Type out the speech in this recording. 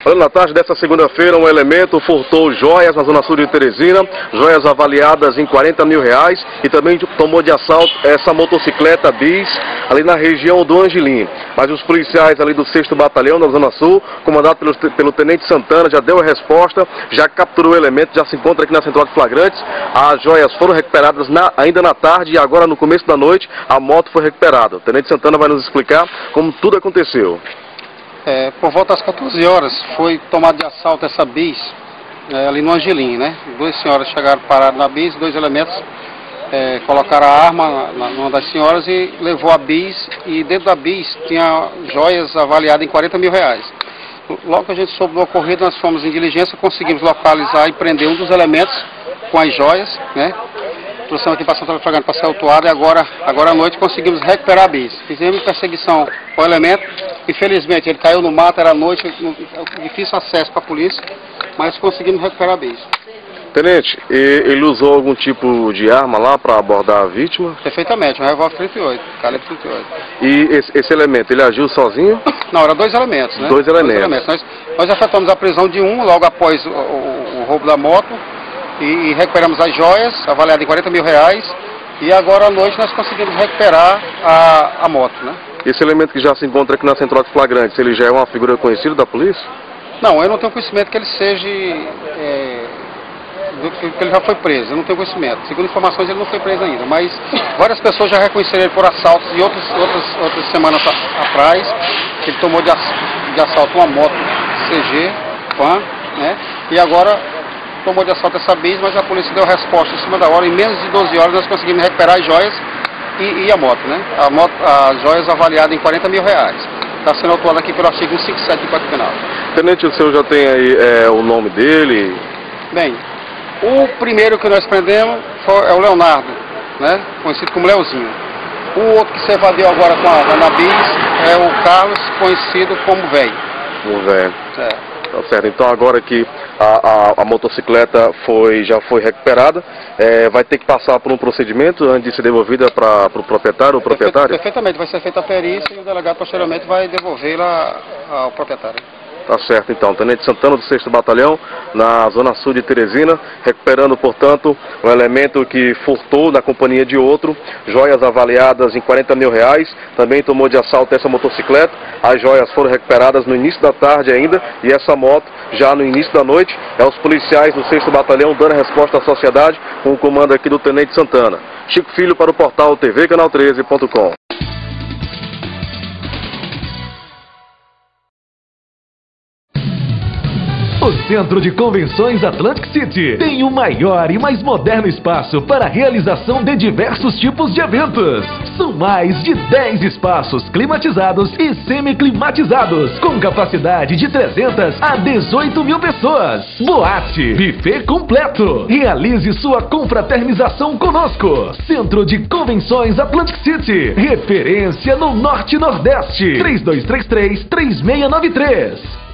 Olha, na tarde desta segunda-feira, um elemento furtou joias na zona sul de Teresina, joias avaliadas em R$40 mil, e também tomou de assalto essa motocicleta bis ali na região do Angelim. Mas os policiais ali do 6º Batalhão da Zona Sul, comandado pelo Tenente Santana, já deu a resposta, já capturou o elemento, já se encontra aqui na Central de Flagrantes. As joias foram recuperadas ainda na tarde e agora no começo da noite a moto foi recuperada. O Tenente Santana vai nos explicar como tudo aconteceu. Por volta das 14 horas foi tomada de assalto essa bis ali no Angelim, né? Duas senhoras chegaram paradas na bis, dois elementos colocaram a arma numa das senhoras e levou a bis, e dentro da bis tinha joias avaliadas em R$40 mil. Logo que a gente soube do ocorrido, nós fomos em diligência, conseguimos localizar e prender um dos elementos com as joias, né? Trouxemos aqui para a Central de Flagrantes para ser autuado, e agora à noite conseguimos recuperar a bis. Fizemos perseguição com o elemento, infelizmente ele caiu no mato, era noite, difícil acesso para a polícia, mas conseguimos recuperar a bis. Tenente, ele usou algum tipo de arma lá para abordar a vítima? Perfeitamente, um revólver 38, calibre 38. E esse elemento, ele agiu sozinho? Não, eram dois elementos, né? Dois elementos. Nós efetuamos a prisão de um logo após o roubo da moto e recuperamos as joias, avaliadas em R$40 mil, e agora à noite nós conseguimos recuperar a moto, né? Esse elemento que já se encontra aqui na Central de Flagrantes, ele já é uma figura conhecida da polícia? Não, eu não tenho conhecimento que ele seja... que ele já foi preso, eu não tenho conhecimento. Segundo informações, ele não foi preso ainda, mas várias pessoas já reconheceram ele por assaltos e outras semanas atrás. Ele tomou de assalto uma moto CG, né? E agora tomou de assalto essa bis, mas a polícia deu resposta em cima da hora. Em menos de 12 horas nós conseguimos recuperar as joias e a moto, né? As joias avaliadas em R$40 mil. Está sendo autuado aqui pelo artigo 157 do Código Penal. Tenente, o senhor já tem aí o nome dele? Bem, o primeiro que nós prendemos é o Leonardo, né? Conhecido como Leozinho. O outro que se evadiu agora com a bis é o Carlos, conhecido como Velho. O Velho. Tá certo. Então agora que a motocicleta já foi recuperada, vai ter que passar por um procedimento antes de ser devolvida para o proprietário ou proprietário? Perfeitamente, vai ser feita a perícia e o delegado posteriormente vai devolvê-la ao proprietário. Tá certo, então. Tenente Santana do 6º Batalhão, na Zona Sul de Teresina, recuperando, portanto, um elemento que furtou na companhia de outro, joias avaliadas em R$40 mil, também tomou de assalto essa motocicleta. As joias foram recuperadas no início da tarde ainda, e essa moto já no início da noite. Os policiais do 6º Batalhão dando a resposta à sociedade, com o comando aqui do Tenente Santana. Chico Filho para o portal tvcanal13.com. O Centro de Convenções Atlantic City tem o maior e mais moderno espaço para a realização de diversos tipos de eventos. São mais de 10 espaços climatizados e semi-climatizados, com capacidade de 300 a 18 mil pessoas. Boate, buffet completo. Realize sua confraternização conosco. Centro de Convenções Atlantic City, referência no Norte e Nordeste. 3233-3693.